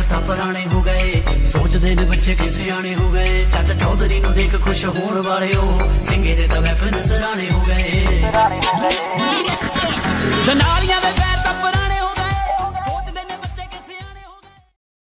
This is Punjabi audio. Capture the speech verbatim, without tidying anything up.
ਤਾਂ ਪੁਰਾਣੇ ਹੋ ਗਏ, ਸੋਚਦੇ ਨੇ ਬੱਚੇ ਕਿ ਸਿਆਣੇ ਹੋ ਗਏ। ਚਾਚਾ ਚੌਧਰੀ ਨੂੰ ਦੇਖ ਖੁਸ਼ ਹੋਣ ਵਾਲਿਓ, ਸਿੰਘੇ ਦੇ ਤਾਂ ਵੈਪਨ ਸਰਾਣੇ ਹੋ